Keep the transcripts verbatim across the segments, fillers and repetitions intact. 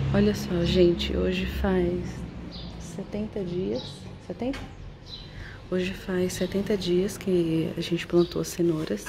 Olha só, gente, hoje faz setenta dias, setenta? Hoje faz setenta dias que a gente plantou cenouras.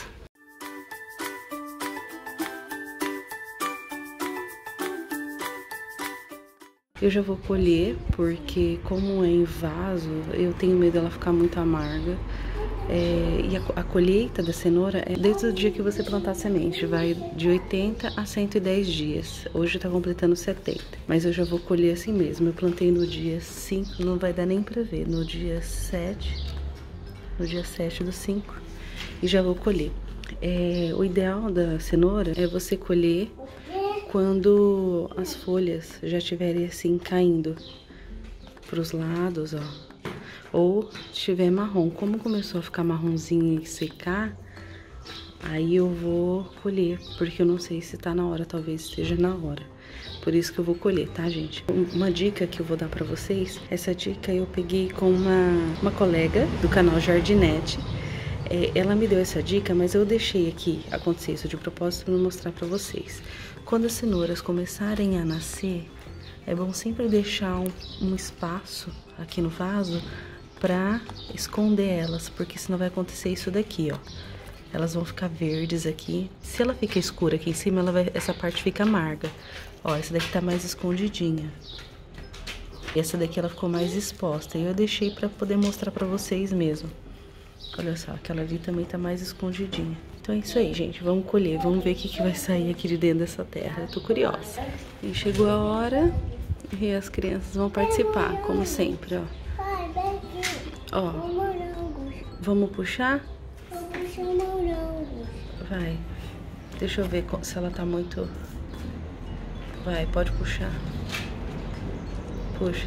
Eu já vou colher, porque como é em vaso, eu tenho medo dela ficar muito amarga. É, e a, a colheita da cenoura é desde o dia que você plantar a semente, vai de oitenta a cento e dez dias. Hoje tá completando setenta, mas eu já vou colher assim mesmo. Eu plantei no dia cinco, não vai dar nem pra ver, no dia sete, no dia sete do cinco, e já vou colher. É, o ideal da cenoura é você colher quando as folhas já estiverem assim caindo pros lados, ó. Ou estiver marrom. Como começou a ficar marronzinho e secar, aí eu vou colher, porque eu não sei se tá na hora, talvez esteja na hora. Por isso que eu vou colher, tá, gente? Uma dica que eu vou dar pra vocês, essa dica eu peguei com uma, uma colega do canal Jardinete. É, ela me deu essa dica, mas eu deixei aqui acontecer isso de propósito para mostrar pra vocês. Quando as cenouras começarem a nascer, é bom sempre deixar um, um espaço aqui no vaso pra esconder elas, porque senão vai acontecer isso daqui, ó. Elas vão ficar verdes aqui. Se ela fica escura aqui em cima, ela vai, essa parte fica amarga. Ó, essa daqui tá mais escondidinha. E essa daqui ela ficou mais exposta. E eu deixei pra poder mostrar pra vocês mesmo. Olha só, aquela ali também tá mais escondidinha. Então é isso aí, gente. Vamos colher, vamos ver o que, que vai sair aqui de dentro dessa terra. Eu tô curiosa. E chegou a hora e as crianças vão participar, como sempre, ó. Ó, vamos puxar? Vou puxar morangos. Vai. Deixa eu ver se ela tá muito... Vai, pode puxar. Puxa.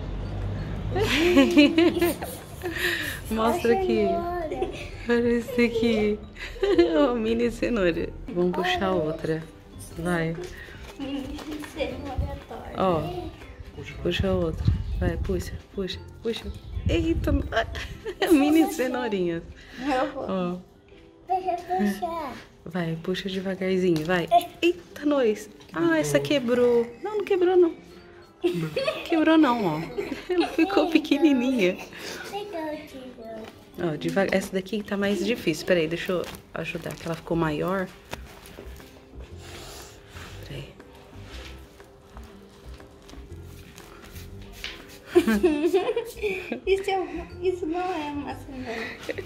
Mostra aqui. Olha esse aqui. Uma mini cenoura. Vamos puxar outra. Vai. Ó, puxa outra. Vai, puxa, puxa, puxa. Eita, mini cenourinhas. Ó. Deixa eu puxar. Vai, puxa devagarzinho, vai. Eita, nós. Ah, essa quebrou. Não, não quebrou, não. Quebrou, não, ó. Ela ficou pequenininha. Ó, devagar. Essa daqui tá mais difícil. Peraí, deixa eu ajudar, que ela ficou maior. Peraí. Isso, é, isso não é uma cenoura.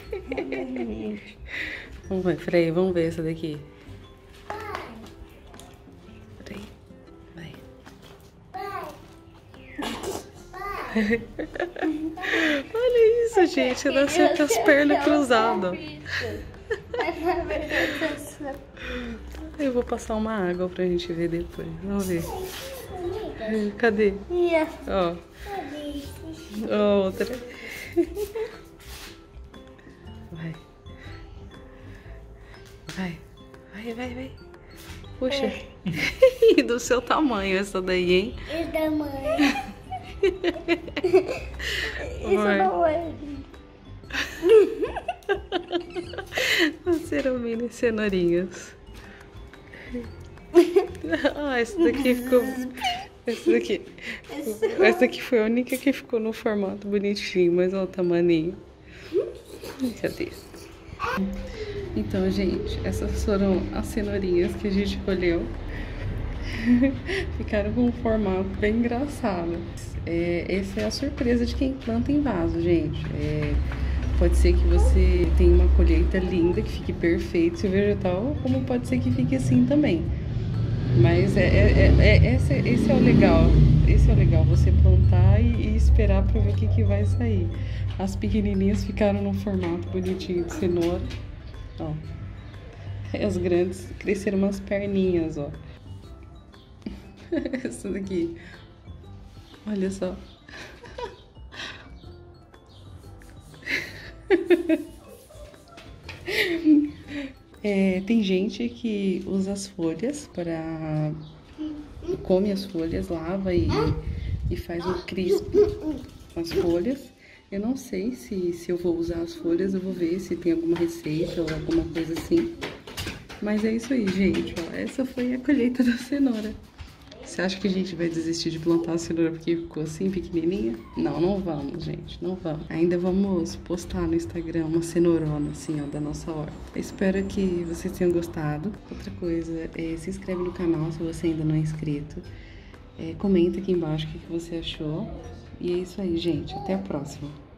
Vamos ver, peraí, vamos ver essa daqui. Peraí, vai. Olha isso, gente, ela nasceu com as pernas cruzadas. Eu vou passar uma água pra gente ver depois. Vamos ver. Cadê? Ó. Outra. Vai. Vai. Vai, vai, vai. Puxa. E do seu tamanho essa daí, hein? E tamanho. Isso não é. Nasceram mini cenourinhas. Ah, essa daqui ficou... Essa daqui... Essa daqui foi a única que ficou no formato bonitinho, mas olha o tamaninho. Cadê? Então, gente, essas foram as cenourinhas que a gente colheu. Ficaram com um formato bem engraçado. É, essa é a surpresa de quem planta em vaso, gente. É, pode ser que você tenha uma colheita linda, que fique perfeito seu vegetal, como pode ser que fique assim também. Mas é, é, é, esse, esse é o legal. Esse é o legal, você plantar e, e esperar pra ver o que, que vai sair. As pequenininhas ficaram no formato bonitinho de cenoura. Ó. As grandes cresceram umas perninhas, ó. Essa daqui. Olha só. É, tem gente que usa as folhas para... Come as folhas, lava e, e faz o crisp com as folhas. Eu não sei se, se eu vou usar as folhas, eu vou ver se tem alguma receita ou alguma coisa assim. Mas é isso aí, gente, ó. Essa foi a colheita da cenoura. Você acha que a gente vai desistir de plantar a cenoura porque ficou assim, pequenininha? Não, não vamos, gente, não vamos. Ainda vamos postar no Instagram uma cenourona, assim, ó, da nossa horta. Espero que vocês tenham gostado. Outra coisa, é, se inscreve no canal se você ainda não é inscrito. É, comenta aqui embaixo o que, que você achou. E é isso aí, gente. Até a próxima.